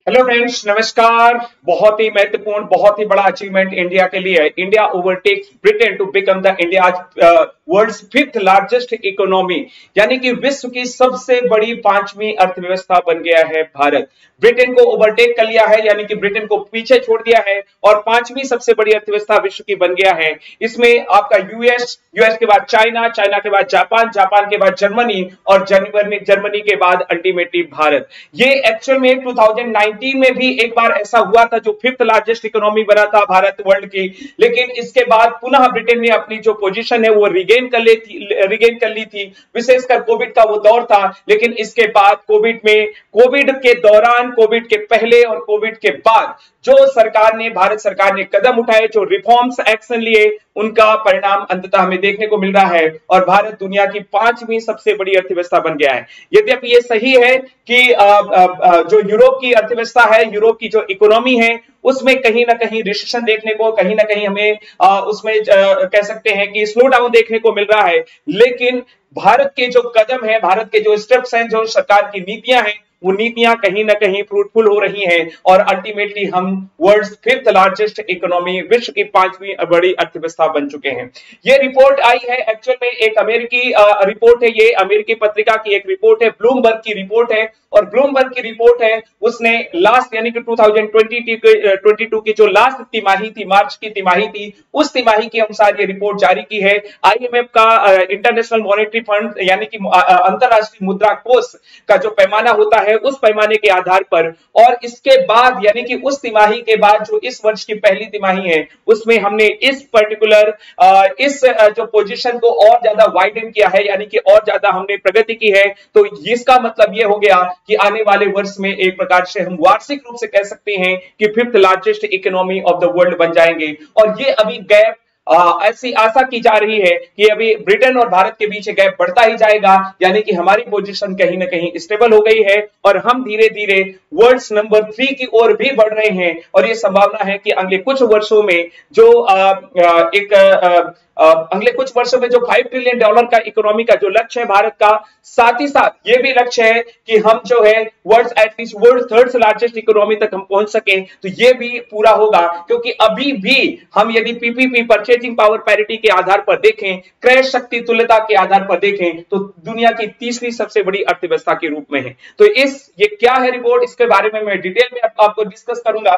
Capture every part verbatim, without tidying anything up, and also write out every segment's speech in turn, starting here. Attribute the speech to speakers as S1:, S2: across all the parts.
S1: Hello friends, नमस्कार। बहुत ही महत्वपूर्ण, बहुत ही बड़ा अचीवमेंट इंडिया के लिए है। India overtakes Britain to become the India world's fifth largest economy, यानी कि विश्व की सबसे बड़ी पांचवी अर्थव्यवस्था बन गया है भारत। ब्रिटेन को ओवरटेक कर लिया है, यानी कि ब्रिटेन को पीछे छोड़ दिया है और पांचवी सबसे बड़ी अर्थव्यवस्था विश्व की बन गया है। इसमें आपका यूएस, यूएस के बाद चाइना, चाइना के बाद जापान, जापान के बाद जर्मनी और जर्मनी जर्मनी के बाद अल्टीमेटली भारत। ये एक्चुअल में टू थाउजेंड नाइनटीन में भी एक बार ऐसा हुआ था, जो फिफ्थ लार्जेस्ट इकोनॉमी बना था भारत वर्ल्ड की। लेकिन इसके बाद पुनः ब्रिटेन ने अपनी जो पोजीशन है वो रिगेन कर ली थी रिगेन कर ली थी विशेषकर कोविड का वो दौर था। लेकिन इसके बाद कोविड में, कोविड के दौरान, कोविड के पहले और कोविड के बाद जो सरकार ने, भारत सरकार ने कदम उठाए, जो रिफॉर्म्स एक्शन लिए, उनका परिणाम अंततः हमें देखने को मिल रहा है और भारत दुनिया की पांचवी सबसे बड़ी अर्थव्यवस्था बन गया है। यद्यपि ये सही है कि आ, आ, आ, जो यूरोप की अर्थव्यवस्था है, यूरोप की जो इकोनॉमी है, उसमें कहीं ना कहीं रिसेशन देखने को, कहीं ना कहीं हमें आ, उसमें आ, कह सकते हैं कि स्लो डाउन देखने को मिल रहा है। लेकिन भारत के जो कदम है, भारत के जो स्टेप्स हैं, जो सरकार की नीतियां हैं, वो नीतियां कहीं ना कहीं फ्रूटफुल हो रही हैं और अल्टीमेटली हम वर्ल्ड फिफ्थ लार्जेस्ट इकोनॉमी, विश्व की पांचवी बड़ी अर्थव्यवस्था बन चुके हैं। ये रिपोर्ट आई है, एक्चुअल में एक अमेरिकी रिपोर्ट है, ये अमेरिकी पत्रिका की एक रिपोर्ट है, ब्लूमबर्ग की रिपोर्ट है। और ब्लूमबर्ग की रिपोर्ट है, उसने लास्ट यानी कि टू थाउजेंड ट्वेंटी टू की जो लास्ट तिमाही थी, मार्च की तिमाही थी, उस तिमाही के अनुसार ये रिपोर्ट जारी की है। आईएमएफ का, इंटरनेशनल मॉनेटरी फंड, यानी कि अंतरराष्ट्रीय मुद्रा कोष का जो पैमाना होता है, उस पैमाने के आधार पर, और इसके बाद यानी कि उस तिमाही के बाद जो इस वर्ष की पहली तिमाही है, उसमें हमने इस पर्टिकुलर इस जो पोजीशन को और ज्यादा वाइडन किया है, यानी कि और ज्यादा हमने प्रगति की है। तो इसका मतलब यह हो गया कि आने वाले वर्ष में एक प्रकार से हम वार्षिक रूप से कह सकते हैं कि fifth largest economy of the world बन जाएंगे। और ये अभी गैप, आ, ऐसी आशा की जा रही है कि अभी ब्रिटेन और भारत के बीच गैप बढ़ता ही जाएगा, यानी कि हमारी पोजीशन कहीं ना कहीं स्टेबल हो गई है और हम धीरे धीरे वर्ल्ड नंबर थ्री की ओर भी बढ़ रहे हैं। और ये संभावना है कि अगले कुछ वर्षों में जो आ, आ, एक आ, आ, अगले कुछ वर्षों में जो फाइव ट्रिलियन डॉलर का इकोनॉमी का जो लक्ष्य है भारत का, साथ ही साथ ये भी लक्ष्य है कि हम जो है world at least world third largest economy तक हम पहुंच सके। तो ये भी पूरा होगा, क्योंकि अभी भी हम यदि पीपीपी, परचेजिंग पावर पैरिटी के आधार पर देखें, क्रय शक्ति तुल्यता के आधार पर देखें, तो दुनिया की तीसरी सबसे बड़ी अर्थव्यवस्था के रूप में है। तो इस ये क्या है रिपोर्ट, इसके बारे में मैं डिटेल में आप, आपको डिस्कस करूंगा।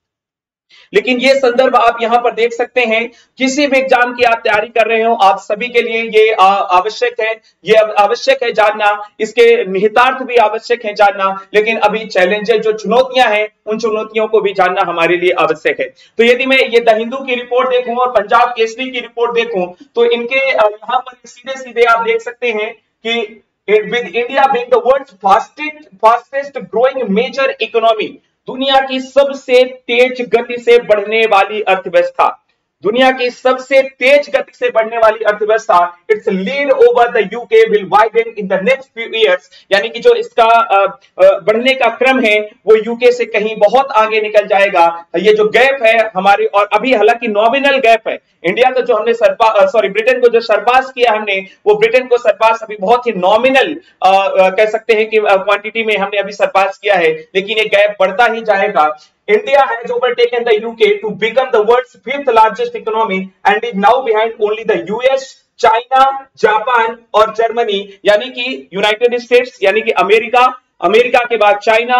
S1: लेकिन ये संदर्भ आप यहां पर देख सकते हैं, किसी भी एग्जाम की आप तैयारी कर रहे हो, आप सभी के लिए ये आवश्यक है, ये आवश्यक है जानना, इसके निहितार्थ भी आवश्यक है जानना। लेकिन अभी चैलेंजेस, जो चुनौतियां हैं, उन चुनौतियों को भी जानना हमारे लिए आवश्यक है। तो यदि मैं ये द हिंदू की रिपोर्ट देखूं और पंजाब केसरी की रिपोर्ट देखूं, तो इनके यहां पर सीधे सीधे आप देख सकते हैं कि with India being the world's fastest fastest growing major economy, दुनिया की सबसे तेज गति से बढ़ने वाली अर्थव्यवस्था, दुनिया की सबसे तेज गति से बढ़ने वाली अर्थव्यवस्था, its lead over the UK will widen in the next few years, यानी कि जो इसका बढ़ने का क्रम है वो यूके से कहीं बहुत आगे निकल जाएगा। ये जो गैप है हमारे, और अभी हालांकि नॉमिनल गैप है, इंडिया का जो हमने सरपास, सॉरी ब्रिटेन को जो सरपास किया हमने, वो ब्रिटेन को सरपास अभी बहुत ही नॉमिनल कह सकते हैं कि क्वांटिटी में हमने अभी सरपास किया है, लेकिन ये गैप बढ़ता ही जाएगा। India has overtaken the U K to become the world's fifth largest economy and is now behind only the U S, China, Japan और जर्मनी, यानी कि यूनाइटेड स्टेट्स, यानी कि अमेरिका, अमेरिका के बाद चाइना।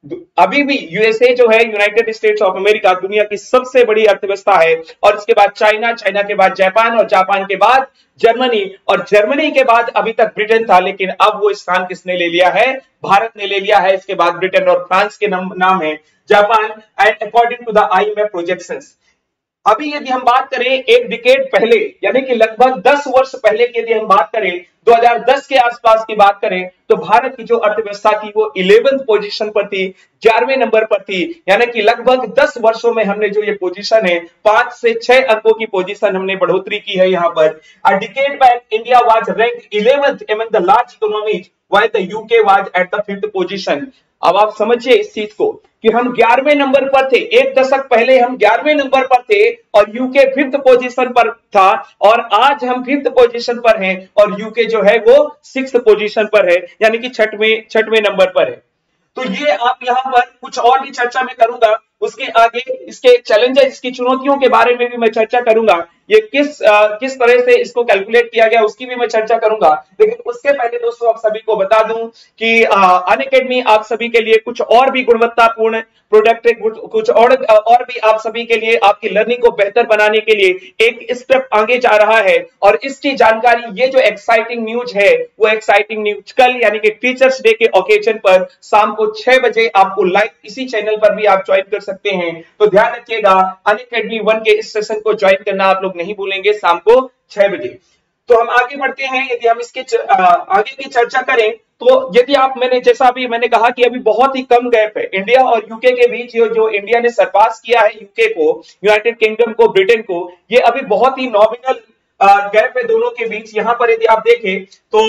S1: अभी भी यूएसए जो है, यूनाइटेड स्टेट्स ऑफ अमेरिका, दुनिया की सबसे बड़ी अर्थव्यवस्था है, और इसके बाद चाइना, चाइना के बाद जापान और जापान के बाद जर्मनी, और जर्मनी के बाद अभी तक ब्रिटेन था, लेकिन अब वो स्थान किसने ले लिया है? भारत ने ले लिया है। इसके बाद ब्रिटेन और फ्रांस के नाम है Japan, and according to the IMF projections. अभी यदि हम बात करें एक डिकेड पहले, यानी कि लगभग दस वर्ष पहले की यदि हम बात करें, दो हज़ार दस के आसपास की बात करें, तो भारत की जो अर्थव्यवस्था थी वो इलेवेंथ पोजीशन पर थी, ग्यारहवें नंबर पर थी। यानी कि लगभग दस वर्षों में हमने जो ये पोजीशन है, पांच से छह अंकों की पोजीशन हमने बढ़ोतरी की है यहाँ पर। A decade back India was ranked eleventh among the large economies while the UK was at the fifth position. अब आप समझिए इस चीज को कि हम ग्यारहवें नंबर पर थे, एक दशक पहले हम ग्यारहवें नंबर पर थे और यूके फिफ्थ पोजीशन पर था, और आज हम फिफ्थ पोजीशन पर हैं और यूके जो है वो सिक्स्थ पोजीशन पर है, यानी कि छठवें छठवें नंबर पर है। तो ये आप यहाँ पर कुछ और भी चर्चा में करूंगा, उसके आगे इसके चैलेंजेस, इसकी चुनौतियों के बारे में भी मैं चर्चा करूंगा, ये किस आ, किस तरह से इसको कैलकुलेट किया गया उसकी भी मैं चर्चा करूंगा। लेकिन उसके पहले दोस्तों आप सभी को बता दूं कि अनअकैडमी आप सभी के लिए कुछ और भी गुणवत्तापूर्ण प्रोडक्ट, कुछ और और भी आप सभी के लिए आपकी लर्निंग को बेहतर बनाने के लिए एक स्टेप आगे जा रहा है। और इसकी जानकारी, ये जो एक्साइटिंग न्यूज है वो एक्साइटिंग न्यूज कल यानी कि टीचर्स डे के ओकेजन पर शाम को छह बजे आपको लाइव इसी चैनल पर भी आप ज्वाइन कर सकते हैं। तो ध्यान रखिएगा, अनअकैडमी वन के इस सेशन को ज्वाइन करना आप लोग नहीं भूलेंगे शाम को छह बजे। तो हम आगे बढ़ते हैं, यदि हम इसके च, आ, आगे की चर्चा करें तो यदि आप, मैंने जैसा अभी मैंने कहा कि अभी बहुत ही कम गैप है इंडिया और यूके के बीच, जो जो इंडिया ने सरपास किया है यूके को, यूनाइटेड किंगडम को, ब्रिटेन को, ये अभी बहुत ही नॉमिनल गैप है दोनों के बीच। यहां पर यदि आप देखें तो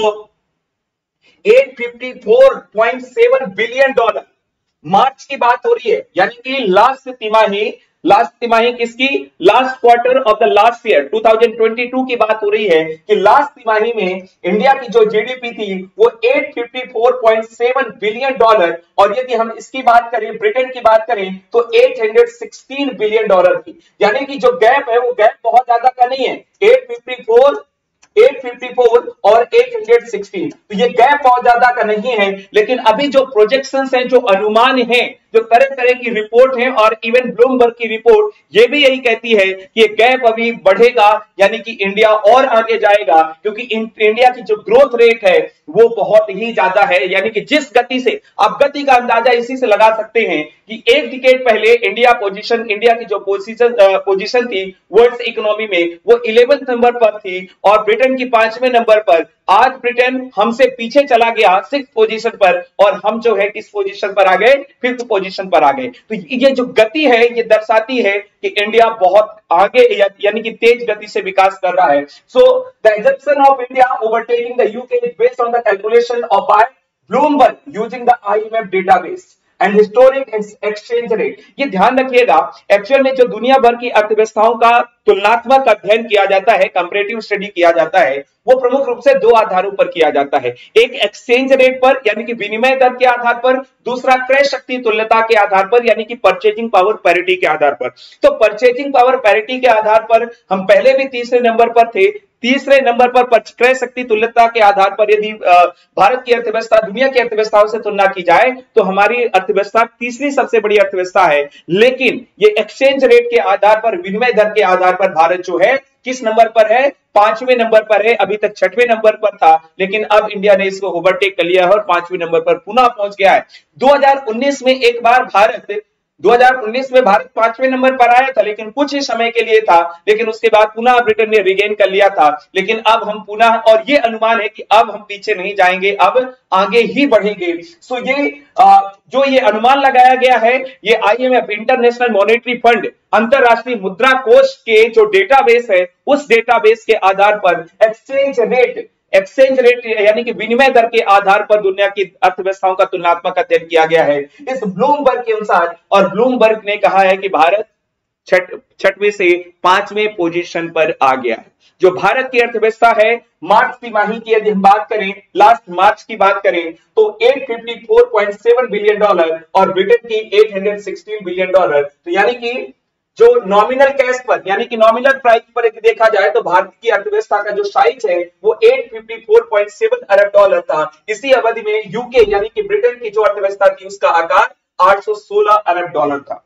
S1: आठ सौ चौवन पॉइंट सात बिलियन डॉलर मार्च की बात हो रही है, यानी कि लास्ट तिमाही, लास्ट तिमाही किसकी, last quarter of the last year दो हज़ार बाईस की बात हो रही है कि लास्ट तिमाही में इंडिया की जो जीडीपी थी वो आठ सौ चौवन पॉइंट सात बिलियन डॉलर, और यदि हम इसकी बात करें, ब्रिटेन की बात करें तो आठ सौ सोलह बिलियन डॉलर थी। यानी कि जो गैप है वो गैप बहुत ज्यादा का नहीं है, आठ सौ चौवन, आठ सौ चौवन और आठ सौ सोलह, तो ये गैप बहुत ज्यादा का नहीं है। लेकिन अभी जो प्रोजेक्शंस हैं, जो अनुमान हैं, जो तरह तरह की रिपोर्ट है और इवन ब्लूमबर्ग की रिपोर्ट ये भी यही कहती है कि ये गैप अभी बढ़ेगा, यानी कि इंडिया और आगे जाएगा, क्योंकि इंडिया की जो ग्रोथ रेट है वो बहुत ही ज्यादा है। यानी कि जिस गति से, आप गति का अंदाजा इसी से लगा सकते हैं कि एक डिकेड पहले इंडिया पोजीशन, इंडिया की जो पोजीशन पोजीशन थी वर्ल्ड इकोनॉमी में वो इलेवेंथ नंबर पर थी और ब्रिटेन की पांचवें नंबर पर। आज ब्रिटेन हमसे पीछे चला गया सिक्स पोजीशन पर, और हम जो है किस पोजीशन पर आ गए, फिफ्थ पोजीशन पर आ गए। तो ये जो गति है ये दर्शाती है कि इंडिया बहुत आगे, या, यानी कि तेज गति से विकास कर रहा है। So the assumption of India overtaking the UK is based on the calculation of by Bloomberg using the IMF database and historic exchange rate. ये ध्यान रखिएगा, एक्चुअल में जो दुनिया भर की अर्थव्यवस्थाओं का तुलनात्मक अध्ययन किया जाता है, कंपैरेटिव स्टडी किया जाता है, वो प्रमुख रूप से दो आधारों पर किया जाता है। एक एक्सचेंज रेट पर यानी कि विनिमय दर के आधार पर, दूसरा क्रय शक्ति तुल्यता के आधार पर यानी कि परचेजिंग पावर पैरिटी के आधार पर। तो परचेजिंग पावर पैरिटी के आधार पर हम पहले भी तीसरे नंबर पर थे। तीसरे नंबर पर क्रय शक्ति तुल्यता के आधार पर यदि भारत की अर्थव्यवस्था दुनिया की अर्थव्यवस्थाओं से तुलना की जाए तो हमारी अर्थव्यवस्था तीसरी सबसे बड़ी अर्थव्यवस्था है। लेकिन ये एक्सचेंज रेट के आधार पर, विनिमय दर के आधार पर भारत जो है किस नंबर पर है, पांचवें नंबर पर है। अभी तक छठवें नंबर पर था, लेकिन अब इंडिया ने इसको ओवरटेक कर लिया है और पांचवें नंबर पर पुनः पहुंच गया है। दो हज़ार उन्नीस में एक बार भारत दो हज़ार उन्नीस में भारत पांचवें नंबर पर आया था, लेकिन कुछ ही समय के लिए था, लेकिन उसके बाद पुनः ब्रिटेन ने रिगेन कर लिया था। लेकिन अब हम पुनः, और ये अनुमान है कि अब हम पीछे नहीं जाएंगे, अब आगे ही बढ़ेंगे। सो ये आ, जो ये अनुमान लगाया गया है, ये आईएमएफ, इंटरनेशनल मॉनेटरी फंड, अंतरराष्ट्रीय मुद्रा कोष के जो डेटाबेस है उस डेटाबेस के आधार पर एक्सचेंज रेट एक्सचेंज रेट यानी कि विनिमय दर के आधार पर दुनिया की अर्थव्यवस्थाओं का तुलनात्मक अध्ययन किया गया है इस ब्लूमबर्ग के अनुसार। और ब्लूमबर्ग ने कहा है कि भारत छठ छठवें से पांचवें पोजीशन पर आ गया है। जो भारत की अर्थव्यवस्था है, मार्च तिमाही की यदि हम बात करें, लास्ट मार्च की बात करें तो आठ सौ चौवन पॉइंट सात बिलियन डॉलर और ब्रिटेन की आठ सौ सोलह बिलियन डॉलर। तो यानी कि जो नॉमिनल कैश पर यानी कि नॉमिनल प्राइस पर यदि देखा जाए तो भारत की अर्थव्यवस्था का जो साइज है वो आठ सौ चौवन पॉइंट सात अरब डॉलर था। इसी अवधि में यूके यानी कि ब्रिटेन की जो अर्थव्यवस्था थी उसका आकार आठ सौ सोलह अरब डॉलर था।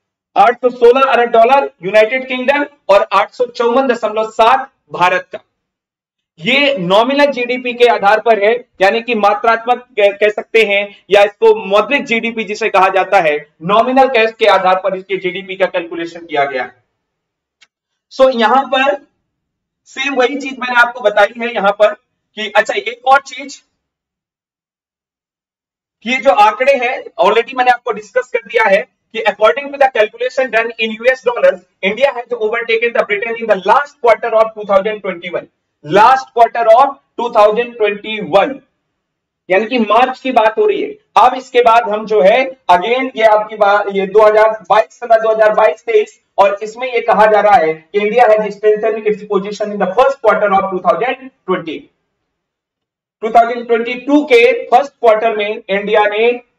S1: आठ सौ सोलह अरब डॉलर यूनाइटेड किंगडम और आठ सौ चौवन दशमलव सात भारत का। ये नॉमिनल जीडीपी के आधार पर है, यानी कि मात्रात्मक कह सकते हैं या इसको मौद्रिक जीडीपी जिसे कहा जाता है, नॉमिनल कैश के आधार पर इसके जीडीपी का कैलकुलेशन किया गया है। सो so, यहां पर सेम वही चीज मैंने आपको बताई है यहां पर कि अच्छा एक और चीज, ये जो आंकड़े हैं ऑलरेडी मैंने आपको डिस्कस कर दिया है कि according to the calculation done in US dollars, India has overtaken the Britain in the last quarter of two thousand twenty one, last quarter of two thousand twenty one, यानी कि मार्च की बात हो रही है। अब इसके बाद हम जो है अगेन ये आपकी बात, ये दो हज़ार बाईस दो हज़ार बाईस तेईस, और इसमें ये कहा जा रहा है कि India has strengthened its position in the first quarter of two thousand twenty. दो हज़ार बाईस के फर्स्ट क्वार्टर में इंडिया ने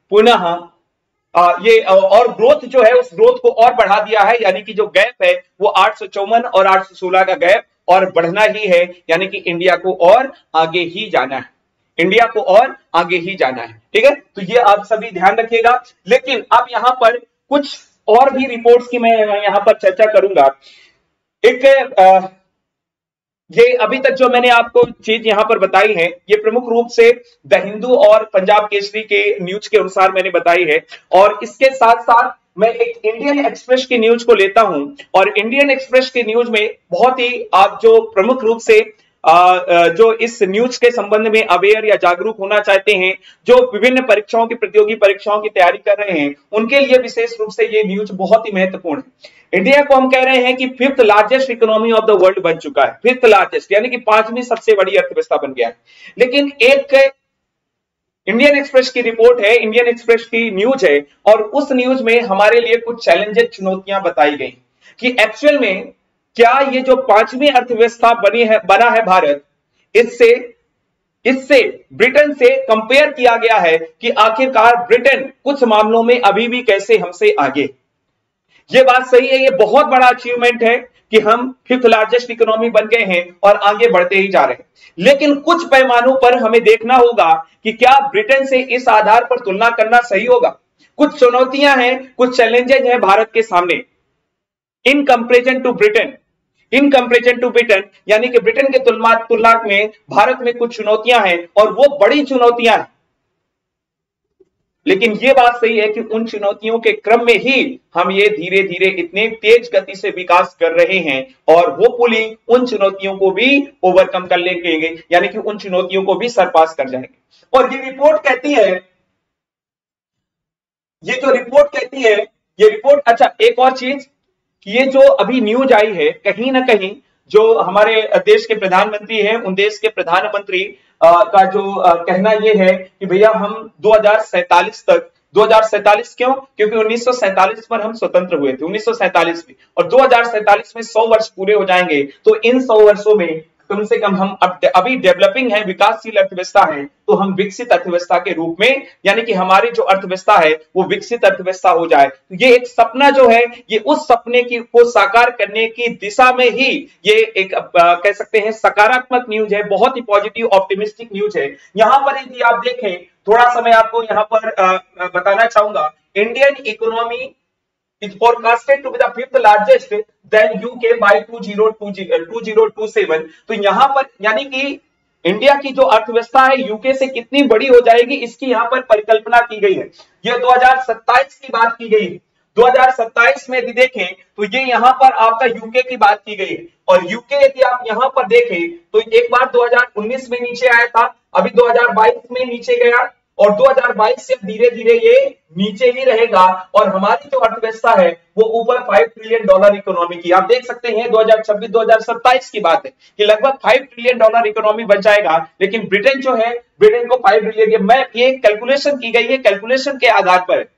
S1: पुनः आ, ये और ग्रोथ जो है उस ग्रोथ को और बढ़ा दिया है, यानी कि जो गैप है वो आठ सौ चौवन और आठ सौ सोलह का गैप और बढ़ना ही है, यानी कि इंडिया को और आगे ही जाना है, इंडिया को और आगे ही जाना है। ठीक है, तो ये आप सभी ध्यान रखिएगा। लेकिन अब यहां पर कुछ और भी रिपोर्ट्स की मैं यहां पर चर्चा करूंगा। एक आ, ये अभी तक जो मैंने आपको चीज यहां पर बताई है ये प्रमुख रूप से द हिंदू और पंजाब केसरी के न्यूज के अनुसार मैंने बताई है, और इसके साथ साथ मैं एक इंडियन एक्सप्रेस की न्यूज को लेता हूं, और इंडियन एक्सप्रेस की न्यूज में बहुत ही आप जो प्रमुख रूप से आ, जो इस न्यूज के संबंध में अवेयर या जागरूक होना चाहते हैं, जो विभिन्न परीक्षाओं की प्रतियोगी परीक्षाओं की तैयारी कर रहे हैं, उनके लिए विशेष रूप से ये न्यूज बहुत ही महत्वपूर्ण है। इंडिया को हम कह रहे हैं कि fifth largest economy of the world बन चुका है, फिफ्थ लार्जेस्ट यानी कि पांचवी सबसे बड़ी अर्थव्यवस्था बन गया है। लेकिन एक इंडियन एक्सप्रेस की रिपोर्ट है, इंडियन एक्सप्रेस की न्यूज है, और उस न्यूज में हमारे लिए कुछ चैलेंजेस, चुनौतियां बताई गई कि एक्चुअल में क्या ये जो पांचवी अर्थव्यवस्था बनी है, बना है भारत, इससे इससे ब्रिटेन से कंपेयर किया गया है कि आखिरकार ब्रिटेन कुछ मामलों में अभी भी कैसे हमसे आगे। ये बात सही है, ये बहुत बड़ा अचीवमेंट है कि हम फिफ्थ लार्जेस्ट इकोनॉमी बन गए हैं और आगे बढ़ते ही जा रहे हैं। लेकिन कुछ पैमानों पर हमें देखना होगा कि क्या ब्रिटेन से इस आधार पर तुलना करना सही होगा। कुछ चुनौतियां हैं, कुछ चैलेंजेस हैं भारत के सामने in comparison to Britain, in comparison to Britain यानी कि ब्रिटेन के तुलना तुलना में भारत में कुछ चुनौतियां हैं, और वो बड़ी चुनौतियां हैं। लेकिन ये बात सही है कि उन चुनौतियों के क्रम में ही हम ये धीरे धीरे इतने तेज गति से विकास कर रहे हैं, और होपफुली उन चुनौतियों को भी ओवरकम कर लेंगे, यानी कि उन चुनौतियों को भी सरपास कर जाएंगे। और ये रिपोर्ट कहती है, ये जो रिपोर्ट कहती है, ये रिपोर्ट, अच्छा एक और चीज, ये जो अभी न्यूज आई है, कहीं ना कहीं जो हमारे देश के प्रधानमंत्री हैं, उन देश के प्रधानमंत्री का जो कहना ये है कि भैया हम दो हज़ार सैंतालीस तक, दो हज़ार सैंतालीस क्यों? क्योंकि उन्नीस सौ सैंतालीस पर हम स्वतंत्र हुए थे, उन्नीस सौ सैंतालीस में, और दो हज़ार सैंतालीस में सौ वर्ष पूरे हो जाएंगे। तो इन सौ वर्षों में कम से कम हम अब अभी डेवलपिंग है, विकासशील अर्थव्यवस्था है, तो हम विकसित अर्थव्यवस्था के रूप में, यानी कि हमारी जो अर्थव्यवस्था है वो विकसित अर्थव्यवस्था हो जाए। तो ये एक सपना जो है, ये उस सपने की को साकार करने की दिशा में ही ये एक आ, कह सकते हैं सकारात्मक न्यूज है, बहुत ही पॉजिटिव ऑप्टिमिस्टिक न्यूज है। यहां पर यदि आप देखें, थोड़ा सा मैं आपको यहां पर आ, बताना चाहूंगा, Indian economy is forecasted to be the fifth largest than U K by two thousand twenty-seven। तो यहां पर यानी कि इंडिया की जो अर्थव्यवस्था है यूके से कितनी बड़ी हो जाएगी, इसकी यहां पर परिकल्पना की गई है। ये दो हज़ार सत्ताईस की बात की गई है। दो हज़ार सत्ताईस में यदि देखें तो ये यहां पर आपका यूके की बात की गई है, और यूके यदि आप यहां पर देखें तो एक बार दो हज़ार उन्नीस में नीचे आया था, अभी दो हज़ार बाईस में नीचे गया, और दो हज़ार बाईस से धीरे धीरे ये नीचे ही रहेगा, और हमारी जो अर्थव्यवस्था है वो ऊपर पांच ट्रिलियन डॉलर इकोनॉमी की, आप देख सकते हैं दो हज़ार छब्बीस दो हज़ार सत्ताईस की बात है कि लगभग पांच ट्रिलियन डॉलर इकोनॉमी बन जाएगा। लेकिन ब्रिटेन जो है, ब्रिटेन को पांच ट्रिलियन, मैं ये कैलकुलेशन की गई है, कैलकुलेशन के आधार पर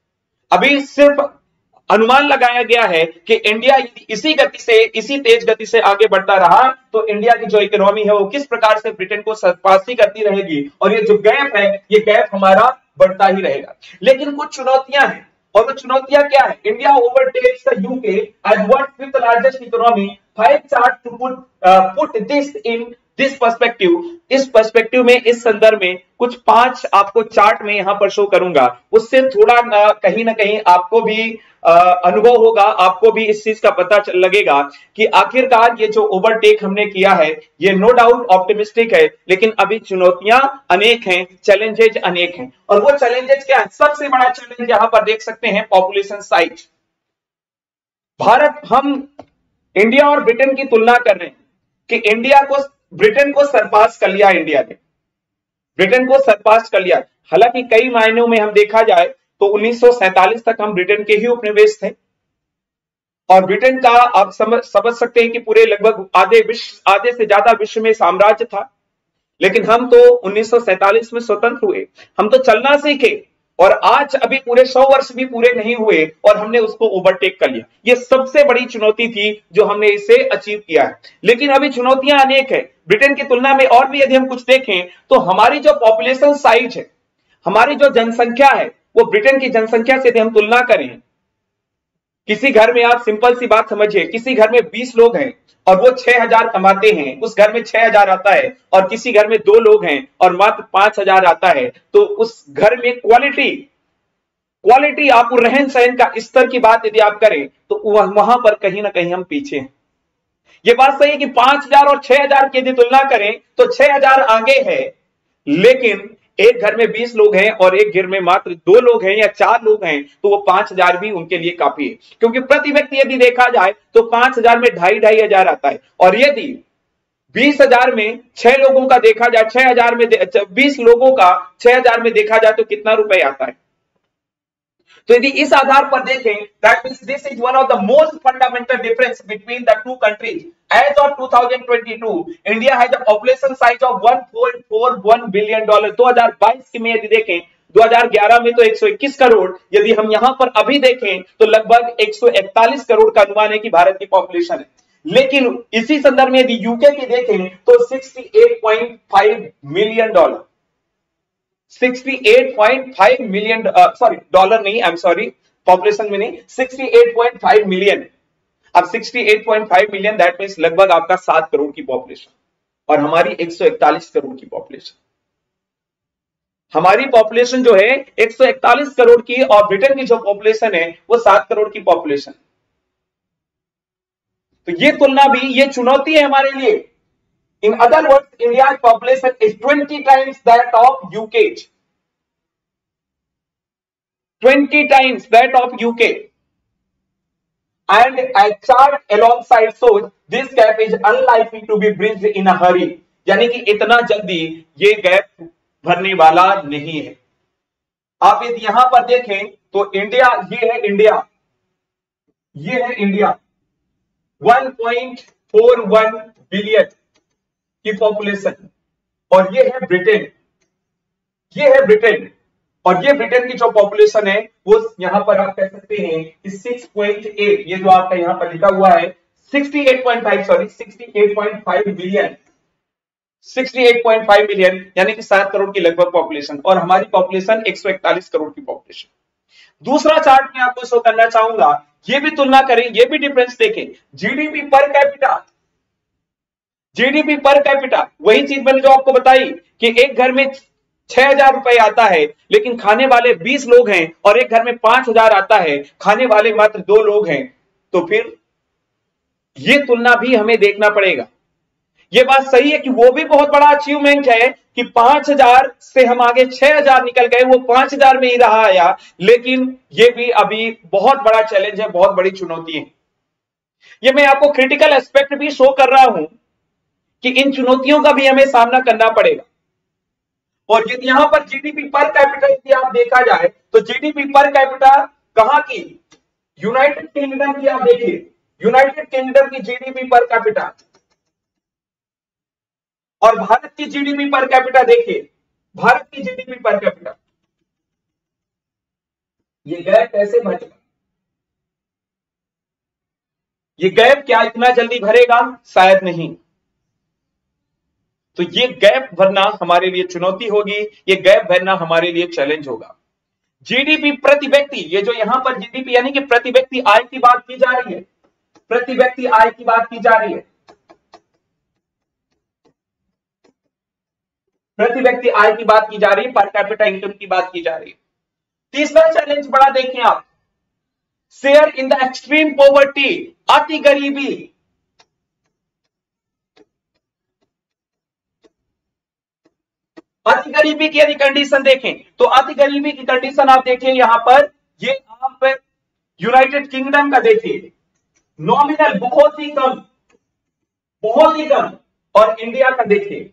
S1: अभी सिर्फ अनुमान लगाया गया है कि इंडिया इसी गति से, इसी तेज गति से आगे बढ़ता रहा तो इंडिया की जो इकोनॉमी है वो किस प्रकार से ब्रिटेन को सरपास करती रहेगी, और ये जो गैप है, ये गैप हमारा बढ़ता ही रहेगा। लेकिन कुछ चुनौतियां हैं, और वो चुनौतियां क्या है? India overtakes the UK as world fifth largest economy. Five chart to put put this in this perspective. इस पर्सपेक्टिव में, इस संदर्भ में कुछ पांच आपको चार्ट में यहां पर शो करूंगा, उससे थोड़ा न, कहीं ना कहीं आपको भी आ, अनुभव होगा, आपको भी इस चीज का पता चल लगेगा कि आखिरकार ये जो ओवरटेक हमने किया है ये नो डाउट ऑप्टिमिस्टिक है, लेकिन अभी चुनौतियां अनेक हैं, चैलेंजेज अनेक हैं। और वो चैलेंजेज क्या है? सबसे बड़ा चैलेंज यहां पर देख सकते हैं, पॉपुलेशन साइज। भारत, हम इंडिया और ब्रिटेन की तुलना कर रहे हैं कि इंडिया को, ब्रिटेन को सरपास कर लिया, इंडिया ने ब्रिटेन को सरपास कर लिया। हालांकि कई मायनों में हम देखा जाए तो उन्नीस सौ सैंतालीस तक हम ब्रिटेन के ही उपनिवेश थे, और ब्रिटेन का आप समझ समझ सकते हैं कि पूरे लगभग आधे विश्व, आधे से ज्यादा विश्व में साम्राज्य था। लेकिन हम तो उन्नीस सौ सैंतालीस में स्वतंत्र हुए, हम तो चलना सीखे, और आज अभी पूरे सौ वर्ष भी पूरे नहीं हुए और हमने उसको ओवरटेक कर लिया। ये सबसे बड़ी चुनौती थी जो हमने इसे अचीव किया है। लेकिन अभी चुनौतियां अनेक है ब्रिटेन की तुलना में। और भी यदि हम कुछ देखें तो हमारी जो पॉपुलेशन साइज है, हमारी जो जनसंख्या है, वो ब्रिटेन की जनसंख्या से यदि हम तुलना करें, किसी घर में आप सिंपल सी बात समझिए, किसी घर में बीस लोग हैं और वो छह हजार कमाते हैं, उस घर में छह हजार आता है, और किसी घर में दो लोग हैं और मात्र पांच हजार आता है, तो उस घर में क्वालिटी क्वालिटी आप रहन सहन का स्तर की बात यदि आप करें तो वहां पर कहीं ना कहीं हम पीछे हैं। ये बात सही है कि पांच हजार और छह हजार की यदि तुलना करें तो छह हजार आगे है, लेकिन एक घर में बीस लोग हैं और एक घर में मात्र दो लोग हैं या चार लोग हैं, तो वो पांच हजार भी उनके लिए काफी है, क्योंकि प्रति व्यक्ति यदि देखा जाए तो पांच हजार में ढाई ढाई हजार आता है, और यदि बीस हजार में छह लोगों का देखा जाए, छह हजार में बीस लोगों का छह हजार में देखा जाए तो कितना रुपए आता है। तो यदि इस आधार पर देखें, that means this is one of the most fundamental difference between the two countries. As of twenty twenty-two, India has a population size of one point four one billion dollar. दो हज़ार बाईस की में यदि देखें, दो हज़ार ग्यारह में तो एक सौ इक्कीस करोड़, यदि हम यहां पर अभी देखें तो लगभग एक सौ इकतालीस करोड़ का अनुमान है कि भारत की पॉपुलेशन है। लेकिन इसी संदर्भ में यदि यूके की देखें तो अड़सठ पॉइंट पाँच मिलियन डॉलर अड़सठ पॉइंट पाँच मिलियन सॉरी डॉलर नहीं, आई एम सॉरी, पॉपुलेशन में नहीं, अड़सठ पॉइंट पाँच मिलियन। अब अड़सठ पॉइंट पाँच मिलियन दैट मींस लगभग आपका सात करोड़ की पॉपुलेशन, और हमारी एक सौ इकतालीस करोड़ की पॉपुलेशन। हमारी पॉपुलेशन जो है एक सौ इकतालीस करोड़ की, और ब्रिटेन की जो पॉपुलेशन है वो सात करोड़ की पॉपुलेशन। तो ये तुलना भी, ये चुनौती है हमारे लिए। In other words, India's population is twenty times that of U K. twenty times that of U K. And a chart alongside shows this gap is unlikely to be bridged in a hurry. यानी कि इतना जल्दी ये gap भरने वाला नहीं है। आप यदि यहां पर देखें तो इंडिया, ये है इंडिया, ये है India, one point four one billion की पॉपुलेशन, और ये है ब्रिटेन, ये है ब्रिटेन, और ये ब्रिटेन की जो पॉपुलेशन है वो यहां पर आप कह सकते हैं कि छह पॉइंट आठ, ये जो आपका यहां पर लिखा हुआ है अड़सठ पॉइंट पाँच, सॉरी अड़सठ पॉइंट पाँच बिलियन, अड़सठ पॉइंट पाँच बिलियन यानी कि सात करोड़ की लगभग पॉपुलेशन, और हमारी पॉपुलेशन एक सौ इकतालीस करोड़ की पॉपुलेशन। दूसरा चार्ट मैं आपको शो करना चाहूंगा, ये भी तुलना करें, ये भी डिफरेंस देखें, GDP per capita, GDP per capita, वही चीज मैंने जो आपको बताई कि एक घर में छह हजार रुपए आता है लेकिन खाने वाले बीस लोग हैं, और एक घर में पांच हजार आता है, खाने वाले मात्र दो लोग हैं, तो फिर ये तुलना भी हमें देखना पड़ेगा। ये बात सही है कि वो भी बहुत बड़ा अचीवमेंट है कि पांच हजार से हम आगे छह हजार निकल गए, वो पांच हजार में ही रहा आया, लेकिन ये भी अभी बहुत बड़ा चैलेंज है, बहुत बड़ी चुनौती है। ये मैं आपको क्रिटिकल एस्पेक्ट भी शो कर रहा हूं कि इन चुनौतियों का भी हमें सामना करना पड़ेगा। और यदि यहां पर जीडीपी पर कैपिटा यदि आप देखा जाए तो जीडीपी पर कैपिटा कहां की, यूनाइटेड किंगडम की आप देखिए, यूनाइटेड किंगडम की जीडीपी पर कैपिटा और भारत की जीडीपी पर कैपिटा देखिए, भारत की जीडीपी पर कैपिटा, ये गैप कैसे भरेगा? ये गैप क्या इतना जल्दी भरेगा? शायद नहीं। तो ये गैप भरना हमारे लिए चुनौती होगी, ये गैप भरना हमारे लिए चैलेंज होगा। जीडीपी प्रति व्यक्ति, ये जो यहां पर जीडीपी यानी कि प्रति व्यक्ति आय की बात की जा रही है, प्रति व्यक्ति आय की बात की जा रही है, प्रति व्यक्ति आय की बात की जा रही है, पर कैपिटा इनकम की बात की जा रही है। तीसरा चैलेंज बड़ा देखें आप, share in the extreme poverty, अति गरीबी, अति गरीबी की यदि कंडीशन देखें तो अति गरीबी की कंडीशन आप देखिए यहां पर, ये आप यूनाइटेड किंगडम का देखिए, नॉमिनल बहुत ही कम, बहुत ही कम, और इंडिया का देखिए,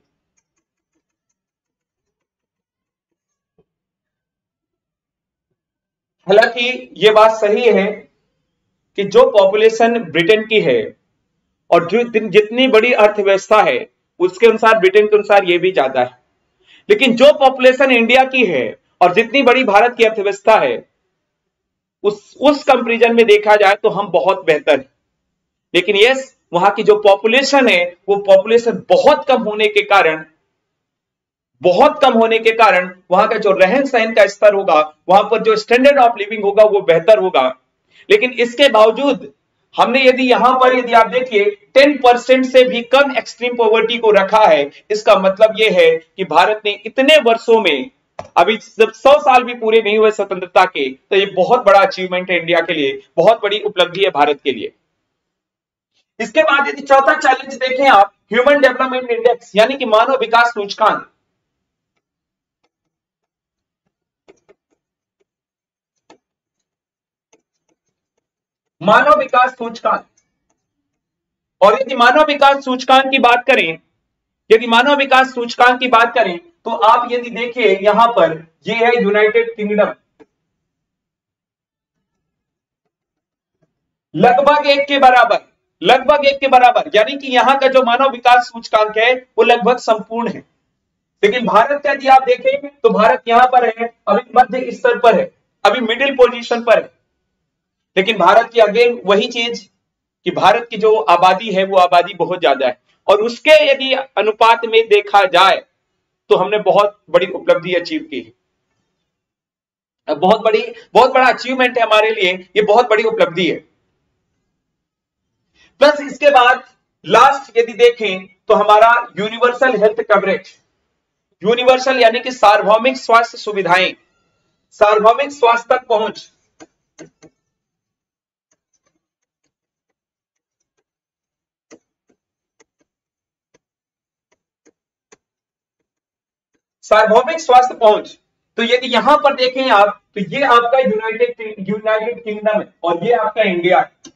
S1: हालांकि ये बात सही है कि जो पॉपुलेशन ब्रिटेन की है और जो जितनी बड़ी अर्थव्यवस्था है उसके अनुसार ब्रिटेन के अनुसार ये भी ज्यादा है, लेकिन जो पॉपुलेशन इंडिया की है और जितनी बड़ी भारत की अर्थव्यवस्था है उस उस कंपैरिजन में देखा जाए तो हम बहुत बेहतर हैं। लेकिन यस, वहां की जो पॉपुलेशन है वो पॉपुलेशन बहुत कम होने के कारण बहुत कम होने के कारण वहां का जो रहन सहन का स्तर होगा, वहां पर जो स्टैंडर्ड ऑफ लिविंग होगा वो बेहतर होगा। लेकिन इसके बावजूद हमने यदि यहां पर यदि आप देखिए टेन परसेंट से भी कम एक्सट्रीम पॉवर्टी को रखा है, इसका मतलब यह है कि भारत ने इतने वर्षों में, अभी जब सौ साल भी पूरे नहीं हुए स्वतंत्रता के, तो ये बहुत बड़ा अचीवमेंट है इंडिया के लिए, बहुत बड़ी उपलब्धि है भारत के लिए। इसके बाद यदि चौथा चैलेंज देखें आप, ह्यूमन डेवलपमेंट इंडेक्स यानी कि मानव विकास सूचकांक। मानव विकास सूचकांक, और यदि मानव विकास सूचकांक की बात करें, यदि मानव विकास सूचकांक की बात करें तो आप यदि देखिए यहां पर ये है यूनाइटेड किंगडम, लगभग एक के बराबर, लगभग एक के बराबर, यानी कि यहां का जो मानव विकास सूचकांक है वो लगभग संपूर्ण है। लेकिन भारत का यदि आप देखें तो भारत यहां पर है, अभी मध्य स्तर पर है, अभी मिडिल पोजीशन पर है। लेकिन भारत की अगेन वही चीज कि भारत की जो आबादी है वो आबादी बहुत ज्यादा है, और उसके यदि अनुपात में देखा जाए तो हमने बहुत बड़ी उपलब्धि अचीव की है। बहुत बड़ी बहुत बड़ा अचीवमेंट है हमारे लिए, ये बहुत बड़ी उपलब्धि है। प्लस इसके बाद लास्ट यदि देखें तो हमारा यूनिवर्सल हेल्थ कवरेज, यूनिवर्सल यानी कि सार्वभौमिक स्वास्थ्य सुविधाएं, सार्वभौमिक स्वास्थ्य तक पहुंच, सार्वभौमिक स्वास्थ्य पहुंच। तो यदि यहां पर देखें आप तो ये आपका यूनाइटेड यूनाइटेड किंगडम है और ये आपका इंडिया है।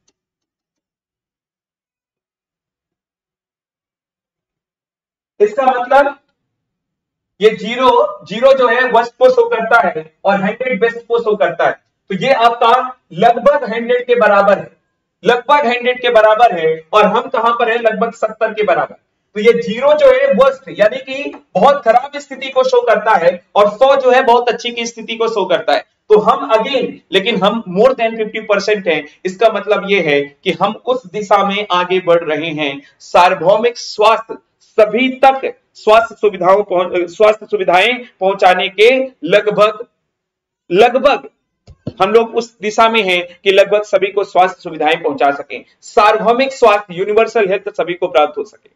S1: इसका मतलब ये जीरो जीरो जो है वर्स्ट को शो करता है और हंड्रेड बेस्ट को शो करता है। तो ये आपका लगभग हंड्रेड के बराबर है, लगभग हंड्रेड के बराबर है, और हम कहां पर है, लगभग सत्तर के बराबर। तो ये जीरो जो है वर्स्ट यानी कि बहुत खराब स्थिति को शो करता है, और सौ जो है बहुत अच्छी की स्थिति को शो करता है। तो हम अगेन, लेकिन हम मोर देन फिफ्टी परसेंट हैं। इसका मतलब यह है कि हम उस दिशा में आगे बढ़ रहे हैं। सार्वभौमिक स्वास्थ्य सभी तक स्वास्थ्य सुविधाओं पहुंच स्वास्थ्य सुविधाएं पहुंचाने के लगभग लगभग हम लोग उस दिशा में हैं कि लगभग सभी को स्वास्थ्य सुविधाएं पहुंचा सकें, सार्वभौमिक स्वास्थ्य यूनिवर्सल हेल्थ सभी को प्राप्त हो सके।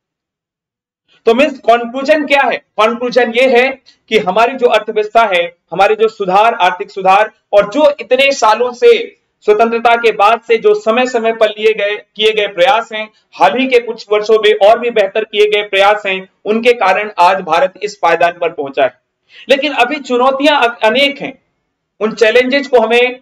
S1: तो मीन्स कंक्लूजन क्या है? कंक्लूजन ये है कि हमारी जो अर्थव्यवस्था है, हमारे जो सुधार, आर्थिक सुधार, और जो इतने सालों से स्वतंत्रता के बाद से जो समय समय पर लिए गए किए गए प्रयास हैं, हाल ही के कुछ वर्षों में और भी बेहतर किए गए प्रयास हैं, उनके कारण आज भारत इस पायदान पर पहुंचा है। लेकिन अभी चुनौतियां अनेक हैं। उन चैलेंजेस को हमें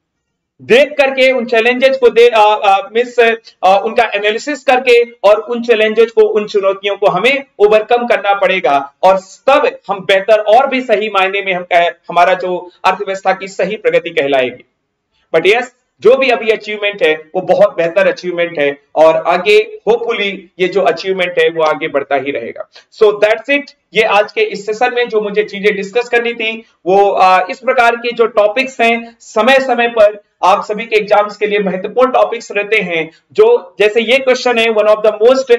S1: देख करके, उन चैलेंजेस को दे आ, आ, मिस आ, उनका एनालिसिस करके, और उन चैलेंजेस को, उन चुनौतियों को हमें ओवरकम करना पड़ेगा, और तब हम बेहतर और भी सही मायने में हम हमारा जो अर्थव्यवस्था की सही प्रगति कहलाएगी। बट यस, जो भी अभी अचीवमेंट है वो बहुत बेहतर अचीवमेंट है, और आगे होपफुली ये जो अचीवमेंट है वो आगे बढ़ता ही रहेगा। So that's it. ये आज के इस सेशन में जो मुझे चीजें डिस्कस करनी थी वो आ, इस प्रकार के जो टॉपिक्स हैं, समय समय पर आप सभी के एग्जाम्स के लिए महत्वपूर्ण टॉपिक्स रहते हैं, जो जैसे ये क्वेश्चन है one of the most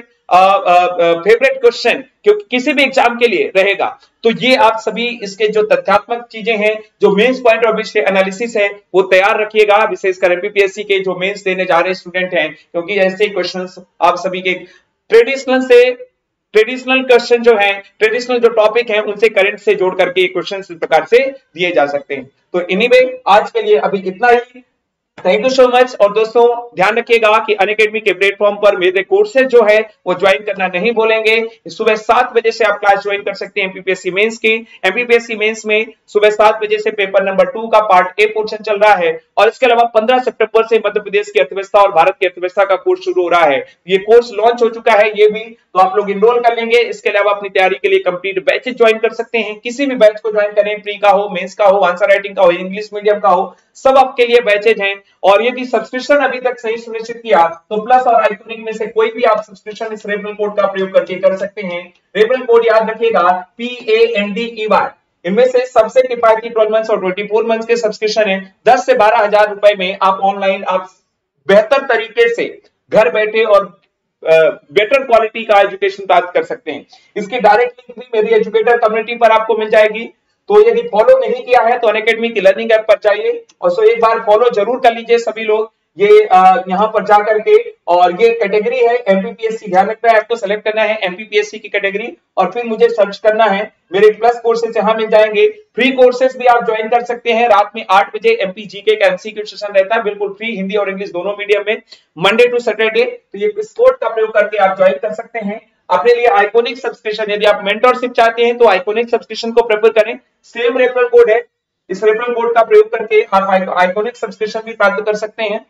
S1: favourite question, क्योंकि किसी भी एग्जाम के लिए रहेगा। तो ये आप सभी इसके जो तथ्यात्मक चीजें हैं, जो मेंस पॉइंट ऑफ व्यू से एनालिसिस है, वो तैयार रखिएगा, विशेषकर एमपीपीएससी के जो मेंस देने जा रहे स्टूडेंट हैं, क्योंकि ऐसे क्वेश्चंस आप सभी के ट्रेडिशनल से ट्रेडिशनल क्वेश्चन जो है, ट्रेडिशनल जो टॉपिक है, उनसे करंट से जोड़ करके क्वेश्चन इस प्रकार से दिए जा सकते हैं। तो एनीवे आज के लिए अभी इतना ही। Thank you so much. और दोस्तों ध्यान रखिएगा कि अनअकैडमी के प्लेटफॉर्म पर मेरे कोर्सेज जो है वो ज्वाइन करना नहीं भूलेंगे। सुबह सात बजे से आप क्लास ज्वाइन कर सकते हैं एमपीपीएससी मेंस की। एमपीपीएससी मेंस में सुबह सात बजे से पेपर नंबर टू का पार्ट ए पोर्शन चल रहा है, और इसके अलावा पंद्रह सितंबर से मध्य प्रदेश की अर्थव्यवस्था और भारत की अर्थव्यवस्था का कोर्स शुरू हो रहा है। ये कोर्स लॉन्च हो चुका है, ये भी तो आप लोग इनरोल कर लेंगे। इसके अलावा अपनी तैयारी के लिए कंप्लीट बैचेज ज्वाइन कर सकते हैं। किसी भी बैच को ज्वाइन करें, प्री का हो, मेंस का हो, आंसर राइटिंग का हो, इंग्लिश मीडियम का हो, सब आपके लिए बैचेज हैं। और यदि सब्सक्रिप्शन अभी तक सही सुनिश्चित किया तो प्लस और आइकॉनिक में से कोई भी आप सब्सक्रिप्शन इस रेफरल कोड का प्रयोग करके कर सकते हैं। रेफरल कोड याद रखिएगा, P A N D E Y. इनमें से सबसे किफायती ट्वेल्व मंथ्स और ट्वेंटी फोर मंथ्स के सब्सक्रिप्शन है। दस से बारह हजार रुपए में आप ऑनलाइन आप बेहतर तरीके से घर बैठे और बेटर क्वालिटी का एजुकेशन प्राप्त कर सकते हैं। इसकी डायरेक्ट लिंक भी मेरी एजुकेटर कम्युनिटी पर आपको मिल जाएगी। तो यदि फॉलो नहीं किया है तो अनअकैडमी की लर्निंग ऐप पर जाइए और सो एक बार फॉलो जरूर कर लीजिए सभी लोग ये यहाँ पर जाकर के। और ये कैटेगरी है एमपीपीएससी, ध्यान रखना है आपको सेलेक्ट करना है एमपीपीएससी की कैटेगरी और फिर मुझे सर्च करना है। मेरे प्लस कोर्सेज यहाँ मिल जाएंगे। फ्री कोर्सेज भी आप ज्वाइन कर सकते हैं। रात में आठ बजे एमपीजीके का एमसीक्यू सेशन रहता है, बिल्कुल फ्री, हिंदी और इंग्लिश दोनों मीडियम में, मंडे टू सैटरडे। तो ये इस कोड का प्रयोग करके आप ज्वाइन कर सकते हैं। अपने लिए आइकॉनिक सब्सक्रिप्शन, यदि आप मेंटरशिप चाहते हैं तो आइकॉनिक सब्सक्रिप्शन को प्रेफर करें। सेम रेफरल कोड है, इस रेफरल कोड का प्रयोग करके आप आइकॉनिक सब्सक्रिप्शन भी प्राप्त कर सकते हैं।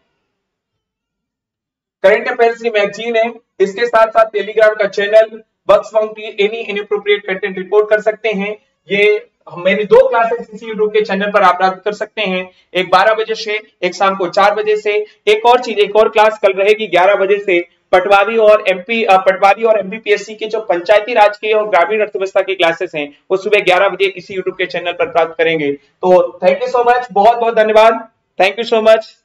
S1: करंट अफेयर्स की मैगजीन है, इसके साथ साथ टेलीग्राम का चैनल, बग्स फाउंड की एनी इनएप्रोप्रिएट कंटेंट रिपोर्ट कर सकते हैं। ये मेरी दो क्लासेस इसी यूट्यूब के चैनल पर आप प्राप्त कर सकते हैं, एक बारह बजे से, एक शाम को चार बजे से। एक और चीज, एक और क्लास कल रहेगी ग्यारह बजे से, पटवारी और एमपी पटवारी और एमपीपीएससी के जो पंचायती राज के और ग्रामीण अर्थव्यवस्था की क्लासेस हैं वो सुबह ग्यारह बजे इसी यूट्यूब के चैनल पर प्राप्त करेंगे। तो थैंक यू सो मच, बहुत बहुत धन्यवाद, थैंक यू सो मच।